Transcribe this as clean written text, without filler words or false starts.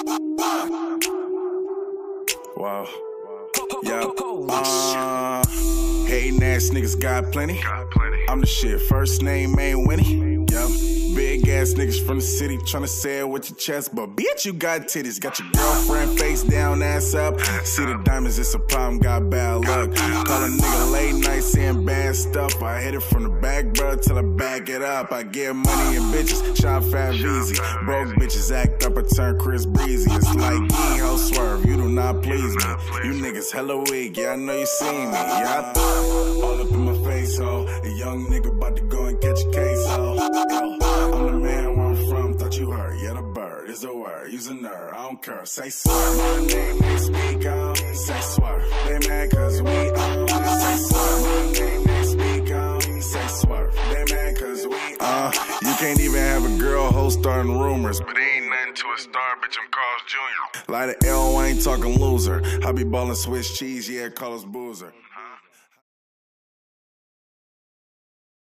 Wow. Yup. Hating ass niggas got plenty. I'm the shit. First name ain't Winnie. Yup. Big ass niggas from the city tryna say it with your chest, but bitch, you got titties. Got your girlfriend face down, ass up. See the diamonds, it's a problem, got bad luck. Call a nigga late night saying bad stuff. I hit it from the back, bro, till I back it up. I get money and bitches, shop fat easy. Broke bitches act up, I turn Chris Breezy. It's like E-ho swerve, you do not please me. You niggas hella weak, yeah, I know you seen me. Yeah, all up in my face, ho. A young nigga about to go and catch a case, ho. I'm the man where I'm from, thought you heard. Yeah, the bird is a word, use a nerd, I don't care. Say swerve, my name is speak on. Say swerve, they mad cause we on. Say swerve, my name is speak on. Say swerve, they mad cause we on. You can't even have a girl host starting rumors, but ain't nothing to a star, bitch, I'm Carl's Jr. Like the L, I ain't talking loser. I be ballin' Swiss cheese, yeah, call us boozer.